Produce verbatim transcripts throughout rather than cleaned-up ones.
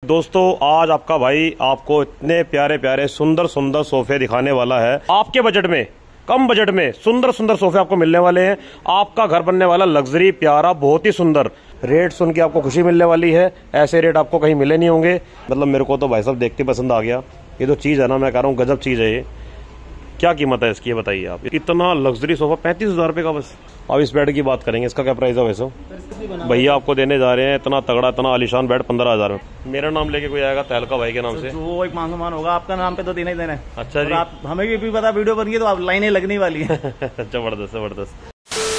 दोस्तों आज आपका भाई आपको इतने प्यारे प्यारे सुंदर सुंदर सोफे दिखाने वाला है। आपके बजट में, कम बजट में सुंदर सुंदर सोफे आपको मिलने वाले हैं। आपका घर बनने वाला लग्जरी प्यारा बहुत ही सुंदर। रेट सुन के आपको खुशी मिलने वाली है। ऐसे रेट आपको कहीं मिले नहीं होंगे। मतलब मेरे को तो भाई साहब देखते पसंद आ गया। ये जो चीज़ है ना, मैं कह रहा हूँ गजब चीज़ है ये। क्या कीमत है इसकी, ये बताइए आप। इतना लग्जरी सोफा पैंतीस हजार रुपये का बस। अब इस बेड की बात करेंगे, इसका क्या प्राइस है वैसे? भैया आपको देने जा रहे हैं इतना तगड़ा इतना आलिशान बेड पंद्रह हजार में। मेरा नाम लेके कोई आएगा तहलका भाई के नाम से, जो एक मान सम्मान होगा आपका नाम पे तो देना ही देना है। अच्छा जी, आप हमें भी पता वीडियो बन गई तो आप लाइनें लगने वाली है। जबरदस्त जबरदस्त।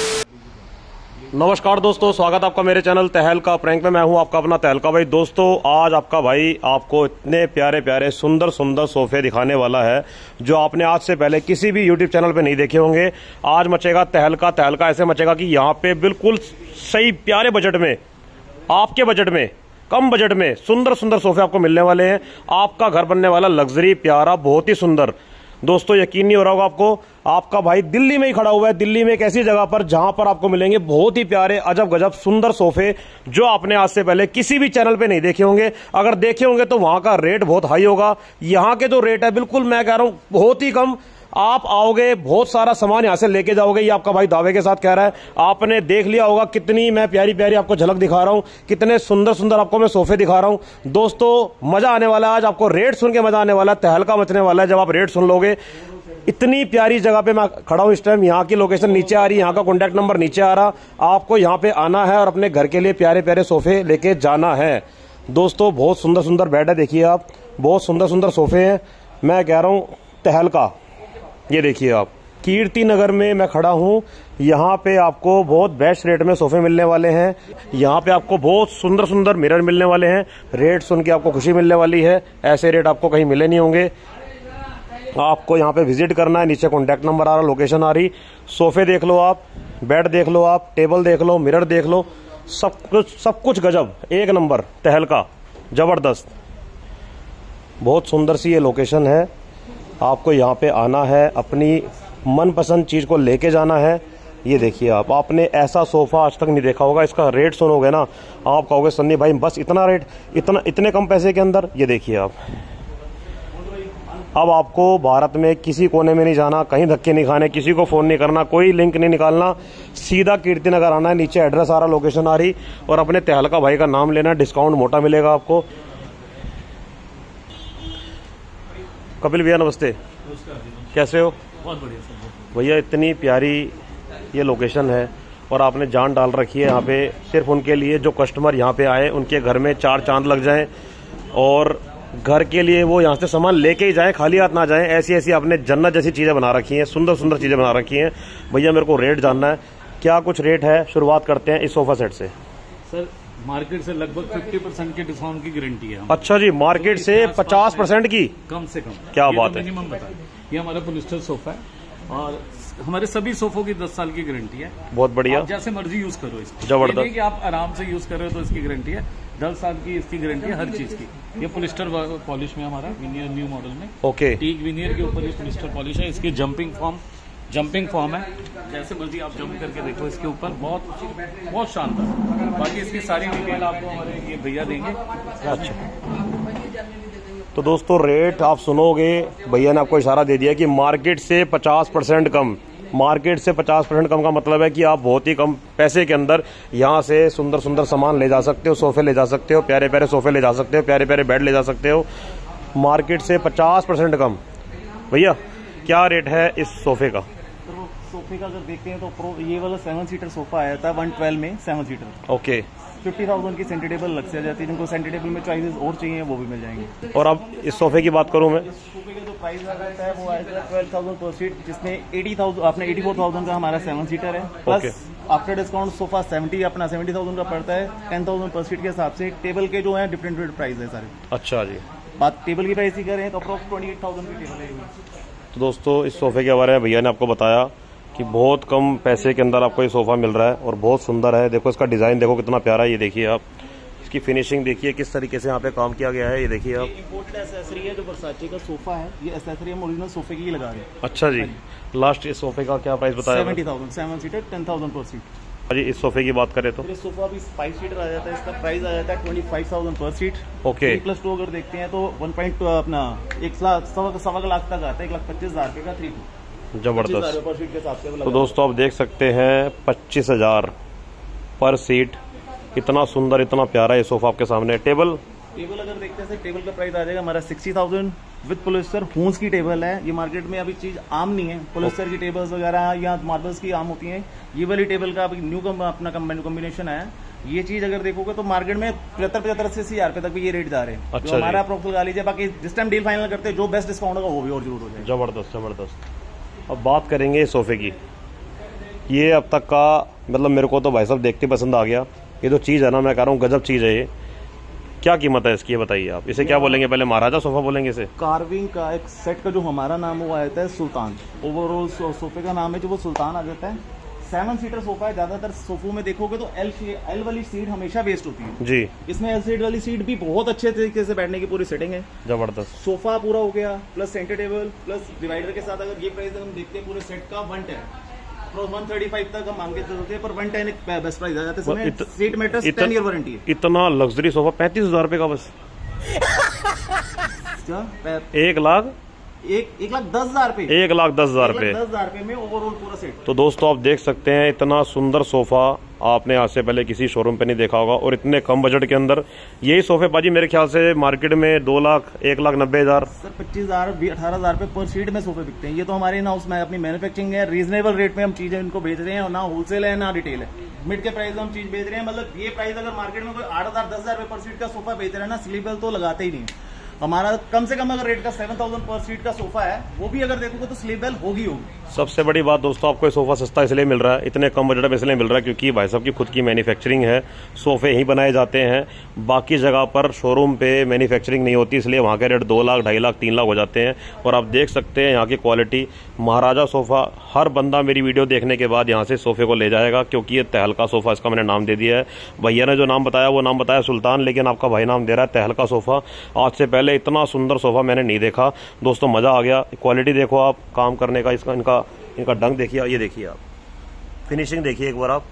नमस्कार दोस्तों, स्वागत आपका मेरे चैनल तहलका प्रैंक में। मैं हूं आपका अपना तहलका भाई। दोस्तों आज आपका भाई आपको इतने प्यारे प्यारे सुंदर सुंदर सोफे दिखाने वाला है जो आपने आज से पहले किसी भी यूट्यूब चैनल पे नहीं देखे होंगे। आज मचेगा तहलका। तहलका ऐसे मचेगा कि यहाँ पे बिल्कुल सही प्यारे बजट में, आपके बजट में, कम बजट में सुंदर सुंदर सोफे आपको मिलने वाले हैं। आपका घर बनने वाला लग्जरी प्यारा बहुत ही सुंदर। दोस्तों यकीन नहीं हो रहा होगा आपको, आपका भाई दिल्ली में ही खड़ा हुआ है। दिल्ली में एक ऐसी जगह पर जहां पर आपको मिलेंगे बहुत ही प्यारे अजब गजब सुंदर सोफे जो आपने आज से पहले किसी भी चैनल पे नहीं देखे होंगे। अगर देखे होंगे तो वहां का रेट बहुत हाई होगा। यहां के जो रेट है बिल्कुल मैं कह रहा हूं बहुत ही कम। आप आओगे बहुत सारा सामान यहां से लेके जाओगे, ये आपका भाई दावे के साथ कह रहा है। आपने देख लिया होगा कितनी मैं प्यारी प्यारी आपको झलक दिखा रहा हूं, कितने सुंदर सुंदर आपको मैं सोफे दिखा रहा हूं। दोस्तों मजा आने वाला है। आज आपको रेट सुन के मजा आने वाला है, तहलका मचने वाला है जब आप रेट सुन लोगे। इतनी प्यारी जगह पे मैं खड़ा हूं इस टाइम। यहाँ की लोकेशन नीचे आ रही है, यहाँ का कॉन्टैक्ट नंबर नीचे आ रहा। आपको यहाँ पे आना है और अपने घर के लिए प्यारे प्यारे सोफे लेके जाना है। दोस्तों बहुत सुंदर सुंदर बेड है, देखिए आप, बहुत सुंदर सुंदर सोफे हैं। मैं कह रहा हूं तहलका, ये देखिए आप, कीर्ति नगर में मैं खड़ा हूं। यहाँ पे आपको बहुत बेस्ट रेट में सोफे मिलने वाले हैं। यहाँ पे आपको बहुत सुंदर सुंदर मिरर मिलने वाले हैं। रेट सुन के आपको खुशी मिलने वाली है। ऐसे रेट आपको कहीं मिले नहीं होंगे। आपको यहाँ पे विजिट करना है, नीचे कॉन्टैक्ट नंबर आ रहा, लोकेशन आ रही। सोफे देख लो आप, बेड देख लो आप, टेबल देख लो, मिरर देख लो, सब कुछ सब कुछ गजब, एक नंबर तहलका, जबरदस्त। बहुत सुंदर सी ये लोकेशन है। आपको यहाँ पे आना है, अपनी मनपसंद चीज को लेके जाना है। ये देखिए आप, आपने ऐसा सोफा आज तक नहीं देखा होगा। इसका रेट सुनोगे ना आप कहोगे सन्नी भाई बस इतना रेट, इतना इतने कम पैसे के अंदर। ये देखिए आप, अब आपको भारत में किसी कोने में नहीं जाना, कहीं धक्के नहीं खाने, किसी को फोन नहीं करना, कोई लिंक नहीं निकालना, सीधा कीर्ति नगर आना है। नीचे एड्रेस आ रहा, लोकेशन आ रही, और अपने तहलका भाई का नाम लेना, डिस्काउंट मोटा मिलेगा आपको। कपिल भैया नमस्ते, कैसे हो? बहुत बढ़िया सर भैया इतनी प्यारी ये लोकेशन है और आपने जान डाल रखी है यहाँ पे सिर्फ उनके लिए। जो कस्टमर यहाँ पे आए उनके घर में चार चांद लग जाएं और घर के लिए वो यहाँ से सामान लेके ही जाएं, खाली हाथ ना जाएं। ऐसी ऐसी आपने जन्नत जैसी चीजें बना रखी हैं, सुंदर सुंदर चीजें बना रखी हैं। भैया मेरे को रेट जानना है, क्या कुछ रेट है? शुरुआत करते हैं इस सोफा सेट से। सर मार्केट से लगभग पचास परसेंट के डिस्काउंट की गारंटी है। अच्छा जी, मार्केट से पचास परसेंट की? कम से कम। क्या बात है। मिनिमम बताएं, ये हमारा पोलिस्टर सोफा है और हमारे सभी सोफों की दस साल की गारंटी है। बहुत बढ़िया, जैसे मर्जी यूज करो इसको। जबरदस्त, नहीं कि आप आराम से यूज कर रहे हो तो इसकी गारंटी है। दस साल की इसकी गारंटी है हर चीज की। ये पोलिस्टर पॉलिश में हमारा विनियर न्यू मॉडल में, ओके, टीक विनियर के ऊपर ये पोलिस्टर पॉलिश है। इसकी जंपिंग फॉर्म जंपिंग फॉर्म है, जैसे मर्जी आप जंप करके देखो इसके ऊपर। बहुत बहुत शानदार। बाकी इसकी सारी डिटेल आपको हमारे ये भैया देंगे। अच्छा, तो दोस्तों रेट आप सुनोगे, भैया ने आपको इशारा दे दिया कि मार्केट से पचास परसेंट कम। मार्केट से पचास परसेंट कम का मतलब है कि आप बहुत ही कम पैसे के अंदर यहाँ से सुंदर सुंदर सामान ले जा सकते हो, सोफे ले जा सकते हो, प्यारे प्यारे सोफे ले जा सकते हो, प्यारे प्यारे बेड ले जा सकते हो। मार्केट से पचास परसेंट कम। भैया क्या रेट है इस सोफे का? तो सोफे का अगर देखते हैं तो प्रो ये वाला सेवन सीटर सोफा आया था वन ट्वेल्व में, seven seater, okay. Fifty thousand की सेंटर टेबल लग से जाती है। जिनको सेंटर टेबल में चॉइसेस और चाहिए वो भी मिल जाएंगे। और अब इस सोफे की बात करूं मैं, इस सोफे का जो प्राइस आ जाता है वो आया था ट्वेल्व थाउजेंड पर सीट, जिसमें एटी थाउजेंड आपने एटी फोर थाउजेंड का हमारा सेवन सीटर है। Plus after discount sofa seventy अपना सेवेंटी थाउजेंड का पड़ता है। टेन थाउजेंड पर सीट के हिसाब से टेबल के जो है डिफरेंट डिफरेंट प्राइस है सारे। अच्छा जी, बात टेबल की प्राइस की करें तो अप्रोक्स ट्वेंटी एट थाउजेंड की टेबल है। तो दोस्तों इस सोफे के बारे में भैया ने आपको बताया कि बहुत कम पैसे के अंदर आपको ये सोफा मिल रहा है और बहुत सुंदर है। देखो इसका डिजाइन देखो कितना प्यारा है। ये देखिए आप, इसकी फिनिशिंग देखिए किस तरीके से यहाँ पे काम किया गया है। ये देखिए आप, इंपोर्टेड एसेसरी है जो वर्साचे का सोफा है। ये एसेसरी हम ओरिजिनल सोफे की ही लगा रहे हैं। अच्छा जी, लास्ट इस सोफे का क्या प्राइस बताया? Seventy thousand, seven seater, ten thousand per seat. जी इस सोफे की बात करें तो इस सोफा भी फाइव सीटर आ जाता है, इसका प्राइस आ जाता है twenty five thousand per seat. Okay plus two अगर देखते हैं तो वन पॉइंट अपना एक लाख सवा सवा लाख तक आता है, एक लाख पच्चीस हजार रुपये का थ्री टू जबरदस्त पर सीट के हिसाब से। तो दोस्तों आप देख सकते हैं पच्चीस हजार पर सीट, इतना सुंदर इतना प्यारा ये सोफा आपके सामने। टेबल टेबल अगर देखते हैं टेबल का प्राइस आ जाएगा हमारा सिक्सटी थाउजेंड विद पोलिस्टर हूंस की टेबल है। ये मार्केट में अभी चीज आम नहीं है, पोलिस्टर की टेबल्स वगैरह या मार्बल्स की आम होती हैं। ये वाली टेबल का अभी न्यू कम, अपना कॉम्बिनेशन है। ये चीज अगर देखोगे तो मार्केट में पचहत्तर पचहत्तर अस्सी हजार रुपए तक भी ये रेट जा रहे हैं। अच्छा, हमारा अप्रोक्स लगा लीजिए, बाकी जिस टाइम डील फाइनल करते हैं जो बेस्ट डिस्काउंट होगा वो भी और जरूर हो जाएगा। जबरदस्त जबरदस्त। अब बात करेंगे सोफे की। ये अब तक का मतलब मेरे को तो भाई साहब देखते पसंद आ गया। ये तो चीज़ है ना, मैं कह रहा हूँ गजब चीज़ है ये। क्या कीमत है इसकी, ये बताइए आप। इसे क्या बोलेंगे, पहले महाराजा सोफा बोलेंगे इसे? कार्विंग का एक सेट का जो हमारा नाम वो आ जाता है सुल्तान। ओवरऑल सोफे का नाम है जो वो सुल्तान आ जाता है। सेवन सीटर सोफा है। ज्यादातर सोफों में देखोगे तो एल एल वाली सीट हमेशा वेस्ट होती है जी। इसमें एल सीट वाली सीट भी बहुत अच्छे तरीके से बैठने की पूरी सेटिंग है। जबरदस्त। सोफा पूरा हो गया plus centre table plus divider के साथ। अगर ये प्राइस हम देखते हैं पूरे सेट का one ten one thirty five तक हम मांगे चलते हैं, पर वन टेन बेस्ट प्राइस आ जाता है। इत, seat mattress ten year warranty है। इतना लग्जरी सोफा पैंतीस हजार रुपए का बस। एक लाख एक एक लाख दस हजार रुपए एक लाख दस हजार रुपए दस हजार रुपए में ओवरऑल पूरा सेट। तो दोस्तों आप देख सकते हैं इतना सुंदर सोफा आपने आज से पहले किसी शोरूम पे नहीं देखा होगा, और इतने कम बजट के अंदर यही सोफे बाजी मेरे ख्याल से मार्केट में दो लाख एक लाख नब्बे हजार सर पच्चीस हजार अठारह हजार रुपए पर सीट में सोफे बिकते हैं। ये तो हमारे इन हाउस में अपनी मैन्युफैक्चरिंग है, रीजनेबल रेट में हम चीजें इनको बेच रहे हैं, और ना होलसेल है ना रिटेल है, मिड के प्राइस हम चीज बेच रहे हैं। मतलब ये प्राइस अगर मार्केट में कोई आठ हजार दस हजार रुपए पर सीट का सोफा बेच रहे हैं ना, स्लीपर तो लगाते ही नहीं। हमारा कम से कम अगर रेट का सेवन थाउजेंड पर सीट का सोफा है, वो भी अगर देखोगे तो स्लीप बेल होगी होगी। सबसे बड़ी बात दोस्तों, आपको ये सोफा सस्ता इसलिए मिल रहा है, इतने कम बजट में इसलिए मिल रहा है क्योंकि भाई साहब की खुद की मैन्युफैक्चरिंग है। सोफे ही बनाए जाते हैं, बाकी जगह पर शोरूम पे मैन्युफैक्चरिंग नहीं होती, इसलिए वहाँ के रेट दो लाख ढाई लाख तीन लाख हो जाते हैं। और आप देख सकते हैं यहाँ की क्वालिटी। महाराजा सोफा, हर बंदा मेरी वीडियो देखने के बाद यहाँ से सोफे को ले जाएगा, क्योंकि ये तहलका सोफा, इसका मैंने नाम दे दिया है। भैया ने जो नाम बताया वो नाम बताया सुल्तान, लेकिन आपका भाई नाम दे रहा है तहलका सोफा। आज से पहले इतना सुंदर सोफा मैंने नहीं देखा दोस्तों, मजा आ गया। क्वालिटी देखो आप, काम करने का इसका इनका इनका डंग देखिए, ये देखिए आप, फिनिशिंग देखिए एक बार आप।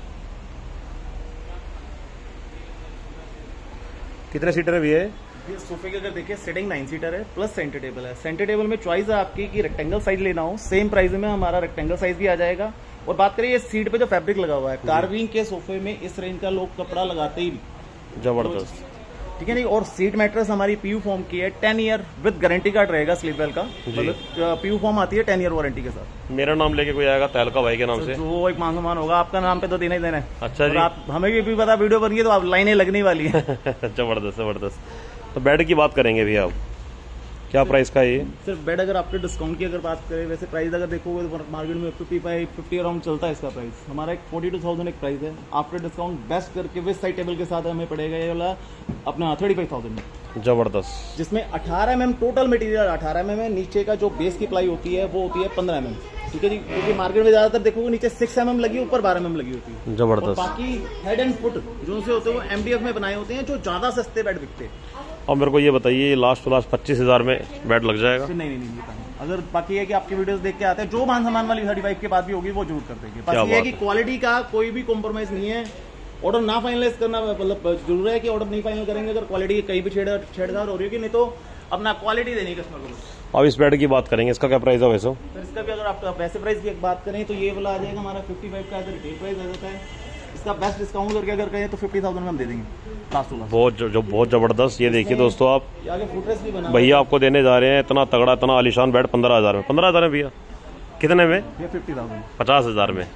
कितने सीटर है ये? ये सोफे की अगर देखिए सेटिंग नाइन सीटर है प्लस सेंटर टेबल है। सेंटर टेबल में चॉइस है आपकी कि रेक्टेंगल साइज लेना हो, सेम प्राइस में हमारा रेक्टेंगल साइज भी आ जाएगा। और बात करें ये सीट पे जो फैब्रिक लगा हुआ है, कार्विंग के सोफे में इस रेंज का लोग कपड़ा लगाते ही नहीं। जबरदस्त, ठीक है नहीं। और सीट मैट्रेस हमारी पीयू फॉर्म की है, ten year with guarantee card रहेगा स्लीप वेल का। मतलब पीयू फॉर्म आती है टेन ईयर वारंटी के साथ। मेरा नाम लेके कोई आएगा तहलका भाई के नाम से, जो एक मान सम्मान होगा आपका नाम पे तो देना ही देना है। अच्छा जी, आप हमें भी पता वीडियो बन गई तो आप लाइनें लगने वाली है। जबरदस्त जबरदस्त। तो बेड की बात करेंगे भैया आप, क्या प्राइस का है ये? सिर्फ बेड अगर आपके डिस्काउंट की अगर बात करें, वैसे प्राइस अगर देखोगे तो मार्केट में फिफ्टी फाइव फिफ्टी अराउंड चलता है इसका प्राइस। हमारा एक फोर्टी टू थाउजेंड एक प्राइस है। आफ्टर डिस्काउंट बेस्ट करके विद साइड टेबल के साथ हमें पड़ेगा ये वाला अपना थर्टी फाइव थाउजेंड में। जबरदस्त। जिसमें अठारह एम एम टोटल मटेरियल अठारह एम एम है। नीचे का जो बेस की प्लाई होती है वो होती है पंद्रह एम एम। ठीक है जी, क्योंकि मार्केट में ज्यादातर देखोगे नीचे सिक्स एम एम लगी, ऊपर बारह एम एम लगी होती है। जबरदस्त। बाकी हेड एंड फुट जो से होते हैं वो एम डी एफ में बनाए होते हैं, जो ज्यादा सस्ते बेड बिकते हैं। और मेरे को ये बताइए, लास्ट टू लास्ट पच्चीस हजार में बेड लग जाएगा? नहीं नहीं नहीं, नहीं अगर बाकी है कि आपके वीडियोस देख के आते हैं, जो मान सामान वाली थर्टी फाइव के बाद भी होगी वो जरूर कर देंगे। बस ये है कि क्वालिटी का कोई भी कॉम्प्रोमाइज नहीं है। ऑर्डर ना फाइनलाइज करना मतलब जरूर है कि ऑर्डर नहीं फाइनल करेंगे अगर क्वालिटी कहीं भी छेड़ छेड़छाड़ हो रही होगी, नहीं तो अपना क्वालिटी देनी कस्टमर को। अब इस बेड की बात करेंगे, इसका क्या प्राइस है वैसे? सर इसका भी अगर आप वैसे प्राइस की बात करें तो ये वाला आ जाएगा हमारा फिफ्टी फाइव का रिटेल प्राइस आ जाता है। इसका बेस्ट डिस्काउंट करके अगर कहें तो फिफ्टी थाउजेंड में हम दे देंगे लास्ट टू लास्ट। बहुत जो, जो बहुत जबरदस्त। ये देखिए दोस्तों आप, आगे फुटरेस्ट भी बना भैया आपको देने जा रहे हैं इतना तगड़ा इतना आलिशान बेड पंद्रह हजार में। पंद्रह हजार में भैया? कितने में? ये फिफ्टी थाउजेंड पचास हजार में।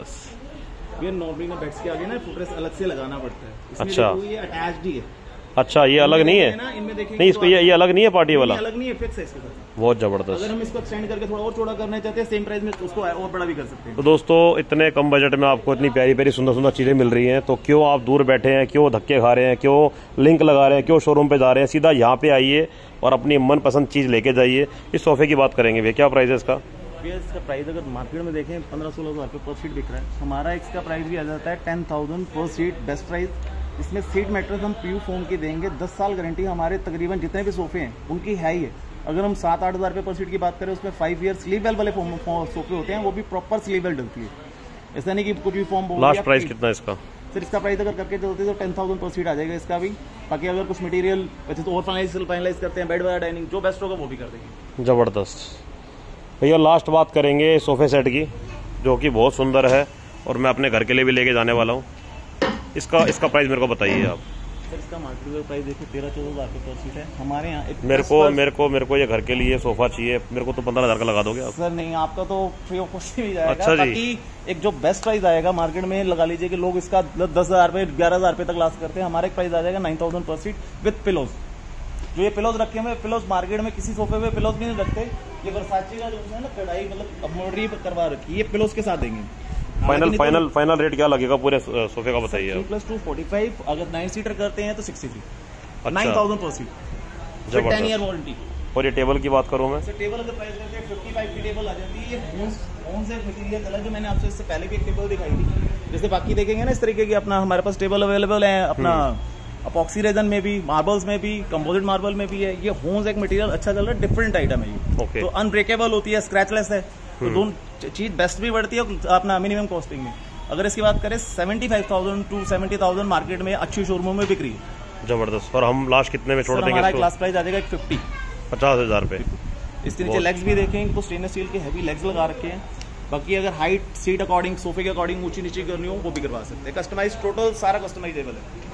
जबरदस्त। ये नॉर्मली में बेड्स के आगे ना फुटरेस्ट अलग से लगाना पड़ता है। इसमें अच्छा, ये अटैच्ड ही है। अच्छा, ये अलग नहीं है? नहीं, इसको ये ये अलग नहीं है, पार्टी वाला अलग नहीं है, फिक्स है इसके साथ। बहुत जबरदस्त। अगर हम इसको एक्सटेंड करके थोड़ा और चौड़ा करना चाहते हैं सेम प्राइस में, उसको और बड़ा भी कर सकते हैं। तो दोस्तों इतने कम बजट में आपको इतनी प्यारी प्यारी सुंदर सुंदर चीजें मिल रही हैं, तो क्यों आप दूर बैठे हैं, क्यों धक्के खा रहे हैं, क्यों लिंक लगा रहे हैं, क्यों शोरूम पे जा रहे हैं? सीधा यहाँ पे आइए और अपनी मनपसंद चीज लेके जाइए। इस सोफे की बात करेंगे भैया, क्या प्राइस है इसका? इसका प्राइस अगर मार्केट में देखें पंद्रह सोलह हजार रुपये पर सीट बिक रहा है। हमारा इसका प्राइस भी आ जाता है ten thousand per seat, best price. इसमें सीट मैट्रेस हम पीयू फोम की देंगे, दस साल गारंटी हमारे तकरीबन जितने भी सोफे हैं उनकी है ही है। अगर हम सात आठ हज़ार रुपये पर सीट की बात करें, उसमें फाइव ईयर स्लीव वेल वाले सोफे होते हैं, वो भी प्रॉपर स्लीव वेल डलती है। ऐसा नहीं कि कुछ भी फॉर्म। लास्ट प्राइस कितना है इसका? सर इसका प्राइस अगर करके चलते तो टेन थाउजेंड पर सीट आ जाएगा इसका भी। बाकी अगर कुछ मटेरियल वैसे तो और फाइनलाइज फाइनलाइज करते हैं, बेड वगैरह डाइनिंग जो बेस्ट होगा वो भी कर देंगे। ज़बरदस्त भैया। लास्ट बात करेंगे सोफे सेट की, जो कि बहुत सुंदर है और मैं अपने घर के लिए भी लेके जाने वाला हूँ। इसका इसका प्राइस मेरे को बताइए आप। सर इसका मार्केट प्राइस देखिए तेरह चौदह हज़ार पर सीट है हमारे यहाँ। मेरे को मेरे को मेरे को ये घर के लिए सोफा चाहिए, मेरे को तो पंद्रह हज़ार का लगा दोगे आप? सर नहीं, आपका तो फ्री ऑफ कॉस्ट ही जाएगा। अच्छा जी। बाकी एक जो बेस्ट प्राइस आएगा मार्केट में, लगा लीजिए कि लोग इसका दस हज़ार पे ग्यारह हज़ार रुपए तक लास्ट करते हैं, हमारा एक प्राइस आ जाएगा nine thousand per seat with pillows. जो ये पिलोज रखे हुए पिलोज मार्केट में किसी सोफे पे पिलोज नहीं रखते, ये वर्साचे का जो है ना कढ़ाई मतलब एम्ब्रॉयडरी करवा रखी है, ये पिलोज के साथ देंगे। फाइनल फाइनल फाइनल रेट क्या लगेगा पूरे सोफे का बताइए? प्लस टू फोर्टी फाइव, अगर नाइन सीटर करते हैं तो sixty three, nine thousand per seat, ten year warranty. और ये टेबल की बात करूँ मैं? सर टेबल अगर प्राइस करते हैं फिफ्टी फाइव की टेबल आ जाती है। ये कौन से मटेरियल कलर जो मैंने आपसे इससे पहले भी एक टेबल दिखाई थी, जैसे बाकी देखेंगे ना इस तरीके की अपना हमारे पास टेबल अवेलेबल है अपना अपॉक्सी रेजन में भी, मार्बल्स में भी, कंपोजिट मार्बल में भी है। ये होन्स एक मटेरियल अच्छा चल रहा है, डिफरेंट आइटम है ये। okay. तो अनब्रेकेबल होती है, स्क्रैचलेस है, तो दोनों चीज बेस्ट भी बढ़ती है अपना मिनिमम कॉस्टिंग में। अगर इसकी बात करें seventy five thousand to seventy thousand market में अच्छी शोरूमों में बिक रही है। जबरदस्त। और हम लास्ट कितने में छोड़ देंगे? हमारा क्लास प्राइस आ जाएगा एक फिफ्टी, पचास हजार रुपए। इसके नीचे लेग्स भी देखें तो स्टेनलेस स्टील के हैवी लेग्स लगा रखे हैं। बाकी अगर हाइट सीट अकॉर्डिंग सोफे के अकॉर्डिंग ऊंची नीची करनी हो वो भी करवा सकते हैं। कस्टमाइज टोटल सारा कस्टमाइजेबल है।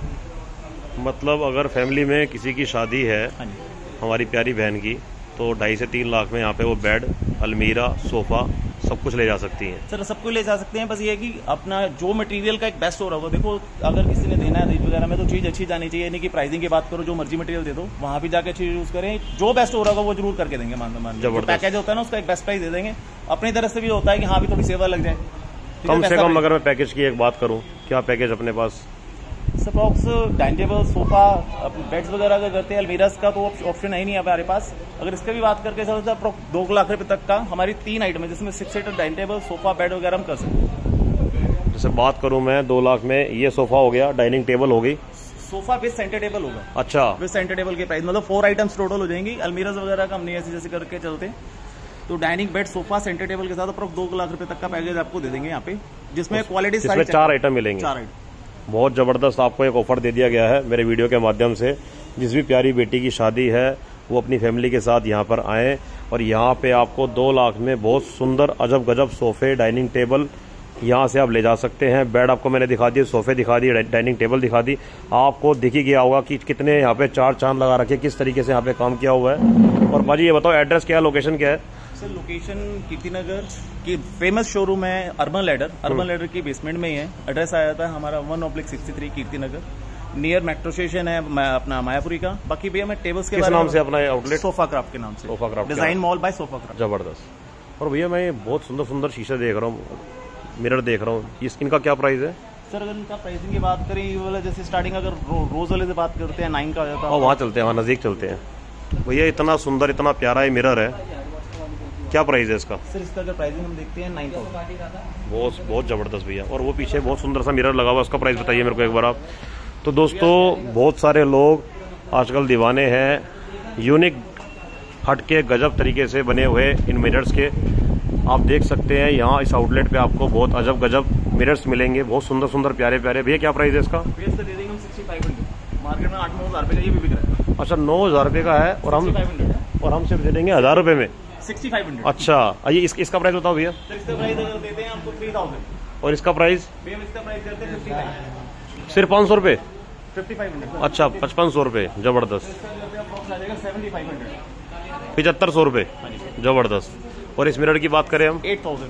मतलब अगर फैमिली में किसी की शादी है हमारी प्यारी बहन की, तो ढाई से तीन लाख में यहाँ पे वो बेड, अलमीरा, सोफा सब कुछ ले जा सकती हैं। सर सब कुछ ले जा सकते हैं, बस ये है कि अपना जो मटेरियल का एक बेस्ट हो रहा होगा। देखो अगर किसी ने देना है रेट वगैरह में तो चीज़ अच्छी जानी चाहिए, नहीं कि प्राइसिंग की बात करो जो मर्जी मटेरियल दे दो, वहाँ भी जाकर चीज यूज करें, जो बेस्ट हो रहा होगा वो जरूर करके देंगे। मान मान जो पैकेज होता है ना उसका एक बेस्ट प्राइस दे देंगे। अपनी तरफ से भी होता है कि हाँ भी थोड़ी सेवा लग जाए कम से कम। अगर मैं पैकेज की एक बात करूँ, क्या पैकेज अपने पास? Approx dining table, sofa, beds वगैरह अगर करते हैं, अलमीरास का तो ऑप्शन है ही नहीं हमारे पास। अगर इसका भी बात करके चलते हैं अप्रॉक्स दो लाख रुपए तक का हमारी तीन आइटम है, जिसमें six seater dining table, sofa, bed वगैरह हम कर सकते हैं। जैसे बात करूं मैं दो लाख में, ये सोफा हो गया, डाइनिंग टेबल हो गई, सोफा विद सेंटर टेबल होगा। अच्छा, विद सेंटर टेबल के प्राइस मतलब फोर आइटम्स टोटल हो जाएंगी। अलमीरास वगैरह का हम नहीं ऐसे जैसे करके चलते, तो dining, bed, sofa, centre table के साथ अप्रॉक्स दो लाख रुपए तक का पैकेज आपको दे देंगे यहाँ पे, जिसमें क्वालिटी सारी चार आइटम मिलेंगे। चार आइटम बहुत ज़बरदस्त आपको एक ऑफर दे दिया गया है मेरे वीडियो के माध्यम से। जिस भी प्यारी बेटी की शादी है वो अपनी फैमिली के साथ यहाँ पर आएँ, और यहाँ पे आपको दो लाख में बहुत सुंदर अजब गजब सोफे, डाइनिंग टेबल यहाँ से आप ले जा सकते हैं। बेड आपको मैंने दिखा दिए, सोफे दिखा दिए, डाइनिंग टेबल दिखा दी। आपको दिख ही गया होगा कि कितने यहाँ पे चार चांद लगा रखे, किस तरीके से यहाँ पे काम किया हुआ है। और भाजी ये बताओ एड्रेस क्या है, लोकेशन क्या है? सर लोकेशन कीर्तिनगर की फेमस शोरूम है अर्बन लैडर, अर्बन लैडर की बेसमेंट में ही है। एड्रेस आया था हमारा one oblique sixty three Kirtinagar, near metro station है अपना मायापुरी का। बाकी भैया मैं टेबल्स के नाम से अपना आउटलेट? सोफा क्राफ्ट के नाम से, sofa craft design mall by sofa craft. जबरदस्त। और भैया मैं बहुत सुंदर सुंदर शीशे देख रहा हूँ, मिरर देख रहा हूँ, इनका क्या प्राइस है? सर अगर इनका प्राइसिंग की बात करें, ये वाला जैसे स्टार्टिंग अगर रो, रोज वाले से बात करते हैं नाइन का आ जाता है। वहाँ चलते हैं, वहाँ नजदीक चलते हैं। भैया इतना सुंदर इतना प्यारा ये मिरर है, क्या प्राइस है इसका? सर इसका अगर प्राइसिंग हम देखते हैं नाइन थाउजेंड। बहुत बहुत जबरदस्त भैया। और वो पीछे बहुत सुंदर सा मिरर लगा हुआ, उसका प्राइस बताइए मेरे को एक बार आप। तो दोस्तों बहुत सारे लोग आजकल दीवाने हैं यूनिक हटके गजब तरीके से बने हुए इन मिरर्स के। आप देख सकते हैं यहाँ इस आउटलेट पे आपको बहुत अजब गजब मिरर्स मिलेंगे, बहुत सुंदर सुंदर प्यारे प्यारे। भैया क्या प्राइस है इसका? दे देंगे हम सिक्सटी फाइव हंड्रेड, मार्केट में आठ नौ हज़ार रुपये का ये भी बिक रहा है। अच्छा, नौ हज़ार रुपये का है और हम और हम सिर्फ दे देंगे हज़ार रुपये में सिक्सटी फाइव हंड्रेड। अच्छा, आइए इस, इसका प्राइस बताओ भैया। इसका प्राइस अगर देते हैं आपको थ्री थाउजेंड। और इसका प्राइस? इसका प्राइस करते हैं फिफ्टी फाइव, सिर्फ पाँच सौ रुपये? Fifty five hundred. अच्छा, पचपन सौ रुपये, जबरदस्त। पिछहत्तर सौ रुपये, जबरदस्त। और इस मिरर की बात करें हम? Eight thousand.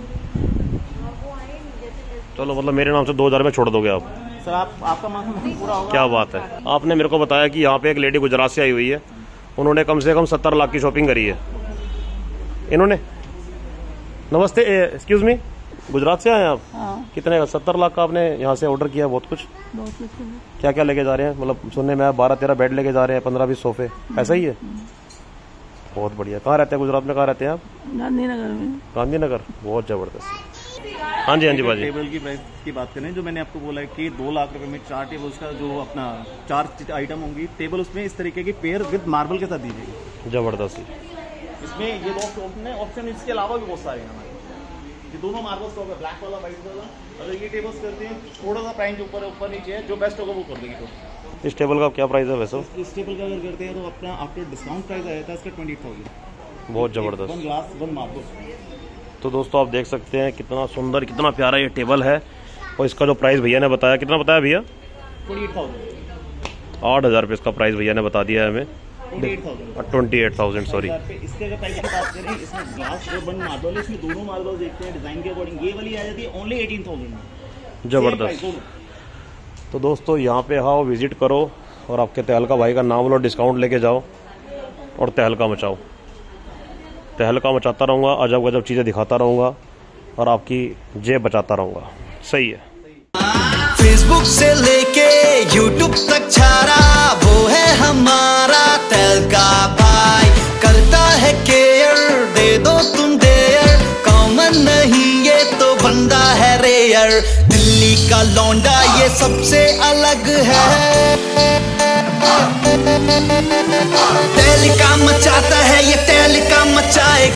चलो मतलब मेरे नाम से दो हज़ार में छोड़ दोगे आप? सर आप आपका मांग पूरा होगा। क्या बात है। आपने मेरे को बताया कि यहाँ पे एक लेडी गुजरात से आई हुई है, उन्होंने कम से कम सत्तर लाख की शॉपिंग करी है इन्होंने। नमस्ते, एक्सक्यूज मी, गुजरात से आए हैं आप? हाँ। कितने का? सत्तर लाख का आपने यहाँ से ऑर्डर किया? बहुत कुछ। बहुत कुछ। क्या क्या लेके जा रहे हैं? मतलब सुनने में बारह तेरह बेड लेके जा रहे हैं, पंद्रह बीस सोफे, ऐसा ही है? बहुत बढ़िया। कहाँ रहते हैं गुजरात में? कहाँ रहते हैं आप? गांधीनगर में। गांधीनगर, बहुत जबरदस्त। हाँ जी, हाँ जी बाजी। टेबल की प्राइस की बात करें, जो मैंने आपको बोला है कि दो लाख रुपए में चार टेबल का जो अपना चार आइटम होंगी, टेबल उसमें इस तरीके की पेयर विद मार्बल के साथ दी जाएगी। जबरदस्त। इसमें ये दो ऑप्शन है, ऑप्शन इसके अलावा भी बहुत सारे हैं हमारे, ये दोनों मार्बल स्टॉक है, ब्लैक वाला व्हाइट वाला। अगर ये टेबल्स करते हैं थोड़ा सा प्राइस ऊपर ऊपर नीचे है, जो बेस्ट होगा वो कर देंगे। तो इस टेबल का क्या प्राइस है वैसे? इस टेबल का अगर करते हैं तो अपना आफ्टर डिस्काउंट प्राइस आया था इसका ट्वेंटी थाउजेंड। बहुत ज़बरदस्त। One glass one marble. तो दोस्तों आप देख सकते हैं कितना सुंदर कितना प्यारा ये टेबल है। और इसका जो प्राइस भैया ने बताया, कितना बताया भैया? आठ हज़ार रुपये इसका प्राइस भैया ने बता दिया है हमें। Twenty eight thousand sorry. इसके अगर प्राइस की बात करें, इसमें ग्लास जो वन मार्बल है, इसमें दोनों मार्बल देखते हैं डिजाइन के अकॉर्डिंग, ये वाली आ जाती है ओनली एटीन थाउजेंड। जबरदस्त। तो दोस्तों यहाँ पे आओ, विजिट करो और आपके तहलका भाई का नाम लो, डिस्काउंट लेके जाओ और तहलका मचाओ। तहलका मचाता रहूँगा, अजब गजब चीज़ें दिखाता रहूँगा और आपकी जेब बचाता रहूँगा। सही है। फेसबुक से लेके यूट्यूब तक छारा वो है हमारा तहलका भाई। करता है केयर, दे दो तुम देयर, कॉमन नहीं ये तो बंदा है रेयर। दिल्ली का लौंडा ये सबसे अलग है।